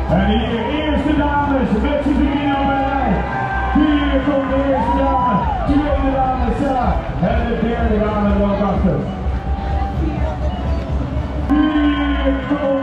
En hier eerste dames met z'n drieën op een rij. Hier komt de eerste dame, tweede dame Sarah en de derde dame er ook achter. Hier komt